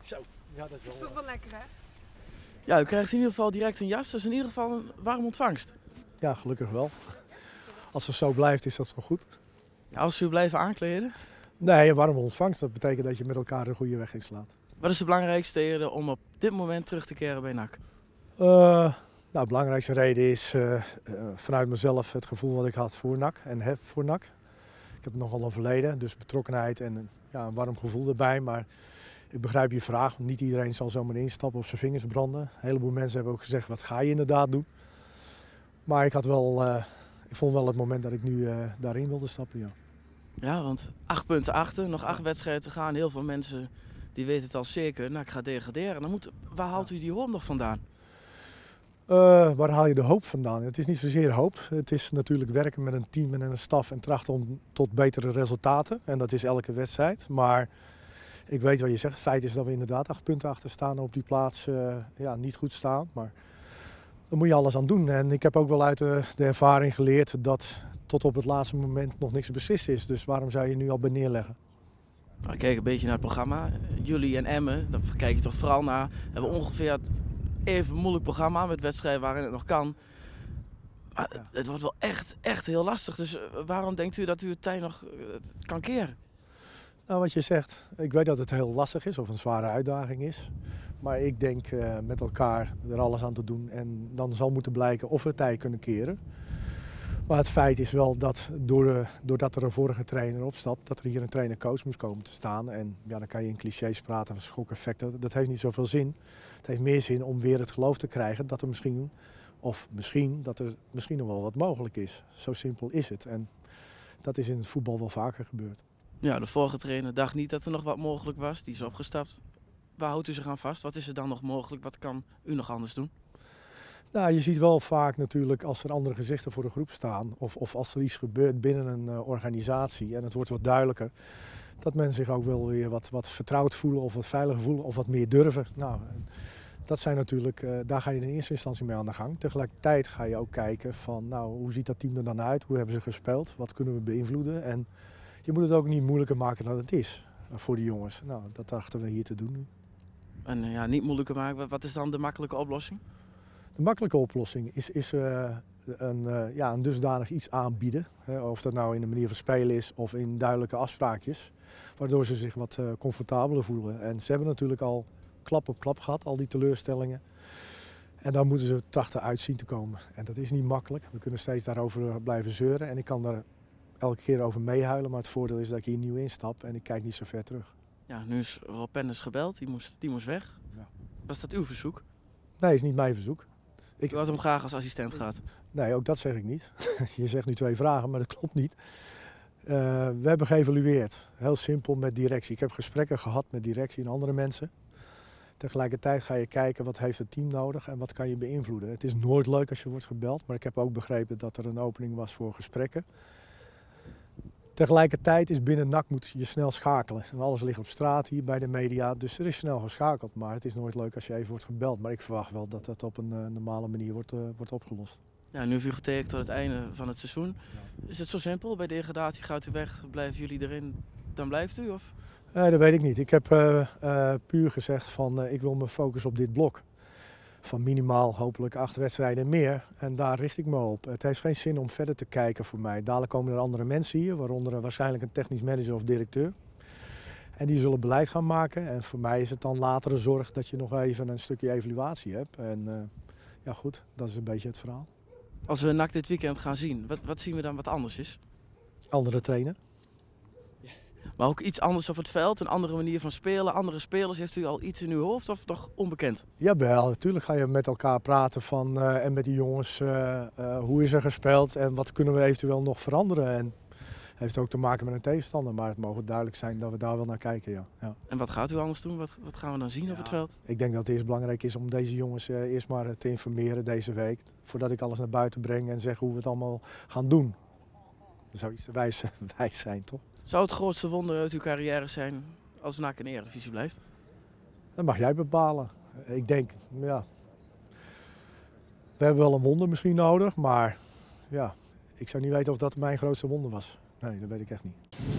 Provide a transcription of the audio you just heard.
Zo, ja, dat Dat is toch wel lekker, hè? Ja, u krijgt in ieder geval direct een jas. Dus in ieder geval een warm ontvangst. Ja, gelukkig wel. Als het zo blijft, is dat wel goed. Ja, als u blijven aankleden. Nee, een warme ontvangst, dat betekent dat je met elkaar de goede weg inslaat. Wat is de belangrijkste reden om op dit moment terug te keren bij NAC? De belangrijkste reden is vanuit mezelf het gevoel wat ik had voor NAC en heb voor NAC. Ik heb nogal een verleden, dus betrokkenheid en een warm gevoel erbij. Maar ik begrijp je vraag, want niet iedereen zal zomaar instappen of zijn vingers branden. Een heleboel mensen hebben ook gezegd, wat ga je inderdaad doen? Maar ik vond wel het moment dat ik nu daarin wilde stappen, ja. Ja, want 8 punten achter, nog 8 wedstrijden te gaan. Heel veel mensen die weten het al zeker. NAC gaat degraderen. Waar haalt u die hoop nog vandaan? Waar haal je de hoop vandaan? Het is niet zozeer hoop. Het is natuurlijk werken met een team en een staf en trachten om tot betere resultaten. En dat is elke wedstrijd. Maar ik weet wat je zegt. Het feit is dat we inderdaad 8 punten achter staan en op die plaats niet goed staan. Maar daar moet je alles aan doen. En ik heb ook wel uit de ervaring geleerd dat tot op het laatste moment nog niks beslist is. Dus waarom zou je nu al bij neerleggen? Ik kijk een beetje naar het programma. Jullie en Emmen, daar kijk je toch vooral naar. Hebben ongeveer het even moeilijk programma met wedstrijden waarin het nog kan. Maar het wordt wel echt heel lastig. Dus waarom denkt u dat u het tij nog kan keren? Nou, wat je zegt, ik weet dat het heel lastig is of een zware uitdaging is. Maar ik denk met elkaar er alles aan te doen en dan zal moeten blijken of we het tij kunnen keren. Maar het feit is wel dat doordat er een vorige trainer opstapt, dat er hier een trainer-coach moest komen te staan. En ja, dan kan je in clichés praten van schokeffecten. Dat heeft niet zoveel zin. Het heeft meer zin om weer het geloof te krijgen dat er misschien nog wel wat mogelijk is. Zo simpel is het. En dat is in het voetbal wel vaker gebeurd. Ja, de vorige trainer dacht niet dat er nog wat mogelijk was. Die is opgestapt. Waar houdt u zich aan vast? Wat is er dan nog mogelijk? Wat kan u nog anders doen? Nou, je ziet wel vaak natuurlijk als er andere gezichten voor de groep staan of als er iets gebeurt binnen een organisatie en het wordt wat duidelijker, dat mensen zich ook wel weer wat vertrouwd voelen of wat veiliger voelen of wat meer durven. Nou, dat zijn natuurlijk, daar ga je in eerste instantie mee aan de gang. Tegelijkertijd ga je ook kijken van, nou, hoe ziet dat team er dan uit? Hoe hebben ze gespeeld? Wat kunnen we beïnvloeden? En je moet het ook niet moeilijker maken dan het is voor die jongens. Nou, dat dachten we hier te doen nu. En ja, niet moeilijker maken. Wat is dan de makkelijke oplossing? De makkelijke oplossing is een dusdanig iets aanbieden. Of dat nou in de manier van spelen is of in duidelijke afspraakjes. Waardoor ze zich wat comfortabeler voelen. En ze hebben natuurlijk al klap op klap gehad, al die teleurstellingen. En dan moeten ze trachten uit zien te komen. En dat is niet makkelijk. We kunnen steeds daarover blijven zeuren. En ik kan daar elke keer over meehuilen. Maar het voordeel is dat ik hier nieuw instap en ik kijk niet zo ver terug. Ja, nu is Rob Penders gebeld. Die moest weg. Ja. Was dat uw verzoek? Nee, is niet mijn verzoek. Ik had hem graag als assistent gehad. Nee, ook dat zeg ik niet. Je zegt nu 2 vragen, maar dat klopt niet. We hebben geëvalueerd. Heel simpel met directie. Ik heb gesprekken gehad met directie en andere mensen. Tegelijkertijd ga je kijken wat heeft het team nodig en wat kan je beïnvloeden. Het is nooit leuk als je wordt gebeld, maar ik heb ook begrepen dat er een opening was voor gesprekken. Tegelijkertijd is binnen NAC moet je snel schakelen. En alles ligt op straat hier bij de media, dus er is snel geschakeld. Maar het is nooit leuk als je even wordt gebeld. Maar ik verwacht wel dat dat op een normale manier wordt opgelost. Ja, nu heeft u getekend tot het einde van het seizoen. Ja. Is het zo simpel? Bij degradatie gaat u weg, blijven jullie erin, dan blijft u? Of? Nee, dat weet ik niet. Ik heb puur gezegd van ik wil me focussen op dit blok. Van minimaal hopelijk 8 wedstrijden en meer. En daar richt ik me op. Het heeft geen zin om verder te kijken voor mij. Dadelijk komen er andere mensen hier, waaronder waarschijnlijk een technisch manager of directeur. En die zullen beleid gaan maken. En voor mij is het dan latere zorg dat je nog even een stukje evaluatie hebt. En ja goed, dat is een beetje het verhaal. Als we NAC dit weekend gaan zien, wat zien we dan wat anders is? Andere trainer. Maar ook iets anders op het veld, een andere manier van spelen, andere spelers. Heeft u al iets in uw hoofd of nog onbekend? Jawel, natuurlijk ga je met elkaar praten van, en met die jongens. Hoe is er gespeeld en wat kunnen we eventueel nog veranderen. En heeft ook te maken met een tegenstander, maar het mogen duidelijk zijn dat we daar wel naar kijken. Ja. Ja. En wat gaat u anders doen? Wat gaan we dan zien op het veld? Ik denk dat het eerst belangrijk is om deze jongens eerst maar te informeren deze week. Voordat ik alles naar buiten breng en zeg hoe we het allemaal gaan doen. Dan zou iets te wijs zijn, toch? Zou het grootste wonder uit uw carrière zijn als NAC in de Eredivisie blijft? Dat mag jij bepalen. Ik denk, ja, we hebben wel een wonder misschien nodig, maar ja, ik zou niet weten of dat mijn grootste wonder was. Nee, dat weet ik echt niet.